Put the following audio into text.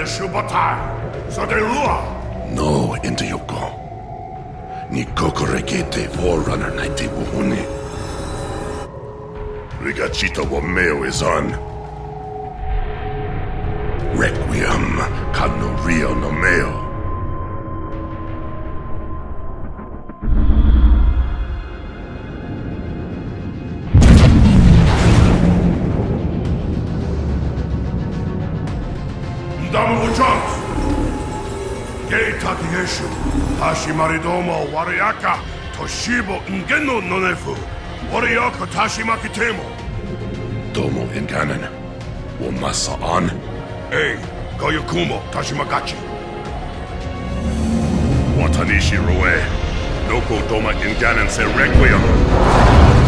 Shubatai, Sodelua. No, Intayoko. Ni kokorekete Forerunner naite wuhune. Rigachita wa meo is on. Requiem, Kano Rio no meo. Damu Jones! Gei Takieshu, Hashimaridomo Wariaka, Toshibo Ngeno Nonefu, Wariaka Tashimakitemo. Domo Inganon. Womasa on. Ei, Goyokumo Tashimagachi. Watanishi Rue. Noko Doma Inganon se Requiem.